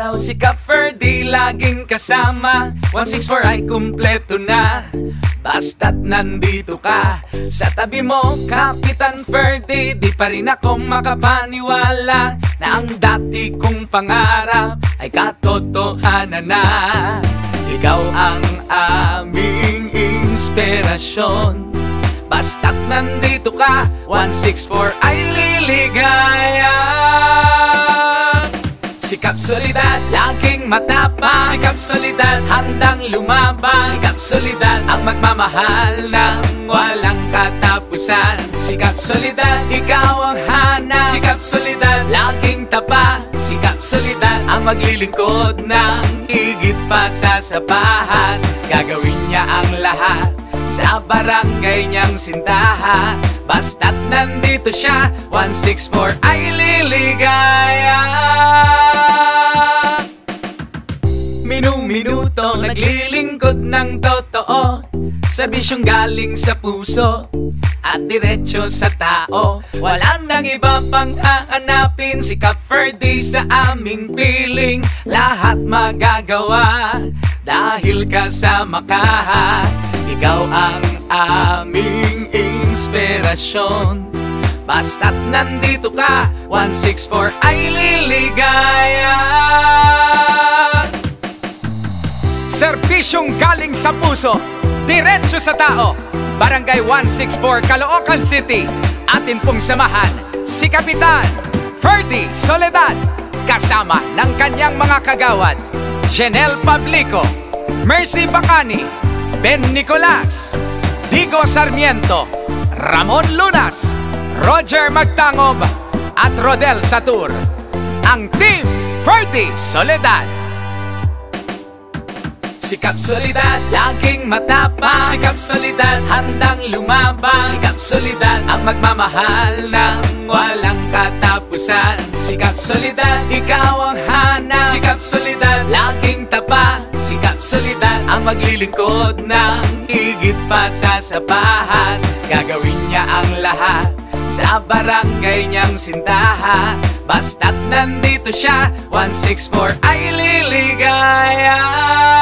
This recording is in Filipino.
araw, si Kap Ferdy laging kasama. 164 ay kumpleto na, basta't nandito ka. Sa tabi mo, Kapitan Ferdy, di pa rin ako makapaniwala na ang dati kong pangarap ay katotohanan na. Ikaw ang aming inspirasyon, basta't nandito ka, 164 ay liligaya. Si Kap Soledad, laging matapang. Si Kap Soledad, handang lumaban. Si Kap Soledad, ang magmamahal ng walang katapusan. Si Kap Soledad, ikaw ang hanap. Si Kap Soledad, laging tapat. Si Kap Soledad, ang maglilingkod ng higit pa sa sapahan. Gagawin niya ang lahat sa barangay niyang sindahan, basta't nandito siya, 164 ay liligaya. Minu-minuto naglilingkod ng totoo, serbisyong galing sa puso at diretso sa tao. Wala nang iba pang hahanapin, si Kap Ferdy sa aming piling. Lahat magagawa dahil kasama ka. Ikaw ang aming inspirasyon, basta't nandito ka, 164 ay liligaya. Serbisyong galing sa puso, diretso sa tao. Barangay 164, Caloocan City. Atin pong samahan si Kapitan Ferdy Soledad, kasama ng kanyang mga kagawad, Jenel Pablico, Mercy Bacani, Ben Nicolas, Digo Sarmiento, Ramon Lunas, Roger Magtangob at Rodel Satur. Ang Team Ferdy Soledad. Si Kap Soledad, laging matapang. Si Kap Soledad, handang lumaban. Si Kap Soledad, ang magmamahal ng walang katapusan. Si Kap Soledad, ikaw ang hanap. Si Kap Soledad, laging tapat. Si Kap Soledad, ang maglilingkod ng higit pa sa sapahan. Gagawin niya ang lahat sa barangay niyang sindahan, basta't nandito siya, 164 ay liligaya.